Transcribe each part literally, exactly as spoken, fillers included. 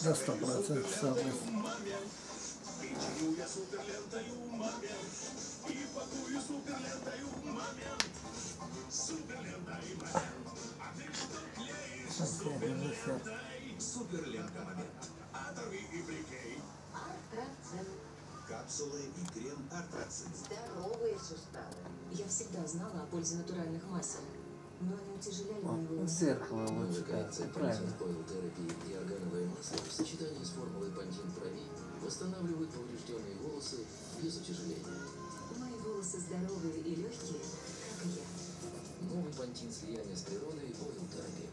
На сто процентов согласен. Суперлента момент. Оторви и прикрей. Артрацин. Капсулы и крем Артрацин. Здоровые суставы. Я всегда знала о пользе натуральных масел, но они утяжеляли мои В волосы. зеркало лучше, кажется, правильно. Ойл-терапии и органовое масло в сочетании с формулой Pantene Pro-V восстанавливают поврежденные волосы без утяжеления. Мои волосы здоровые и легкие, как и я. Новый Pantene слияния с природой Ойл-терапии.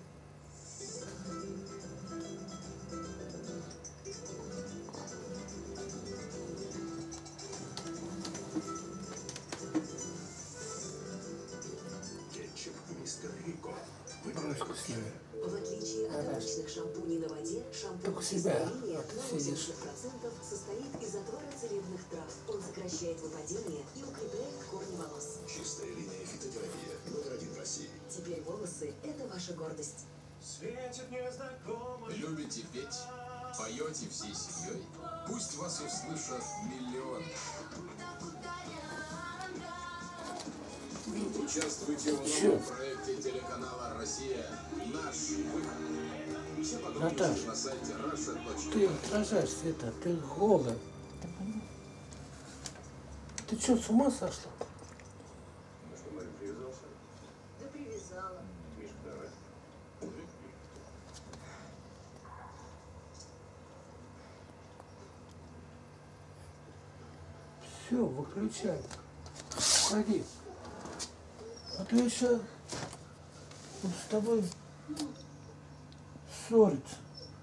Кетчуп мистер Рико. Ручку сними. В отличие от обычных шампуней на воде, шампунь Только из себя, линии а ты на сидишь. восемьдесят процентов состоит из отвара целебных трав. Он сокращает выпадение и укрепляет корни волос. Чистая линия фитотерапия. Номер один в России. Теперь волосы – это ваша гордость. Светит незнакомый. Любите петь? Поете всей семьей? Пусть вас услышат миллионы. Участвуйте в Чё? новом проекте телеканала «Россия». Наш выход. Все подробности Наташ, на сайте раша точка ты отражаешься, это, ты голая. Ты что, с ума сошла? Ну что, Марин, привязался? Да привязала. Мишка, давай. Все, выключай. Ходи. А то еще он с тобой ссорится.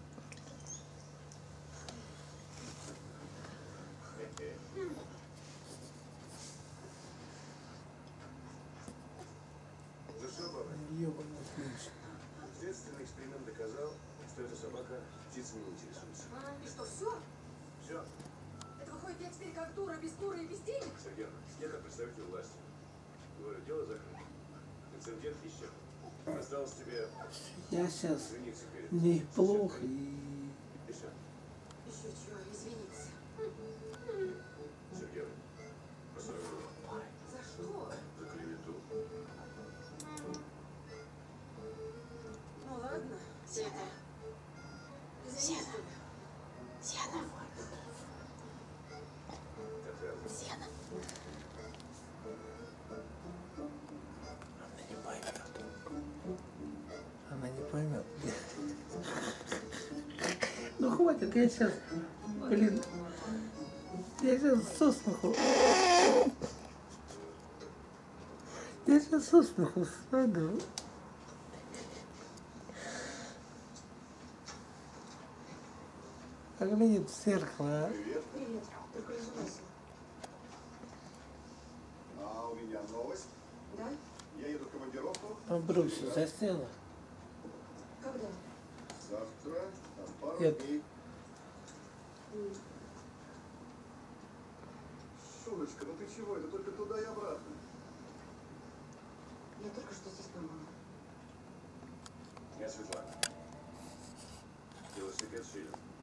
Ну что, баба, Ёбаный ключ. следственный эксперимент доказал, что эта собака птицами не интересуется. А, и что, все? Все, Это выходит, я теперь как дура, без куры и без денег? Сергей, я как представитель власти. Говорю, дело закрыто. Инцидент исчерпан. Осталось тебе Я сейчас извиниться перед... неплохо и... И все. Еще чего, извиниться. Сергей, поздравляю За что? за клевету. Ну ладно. Сена. Извини, что ли? Сена. Татьяна. Сена. Она не поймет. Она не поймет. Ну хватит, я сейчас, блин, я сейчас со смеху. Я сейчас со смеху сойду. Оглянет в зеркало, а? Привет. Привет. Только разумайся. А у меня новость. Да? Я еду в командировку. А бросил, засняла. Когда? Завтра, там пару Нет. дней. М. Шурочка, ну ты чего? Это только туда и обратно. Я только что здесь была. Я Светлана. Велосипед Шилин.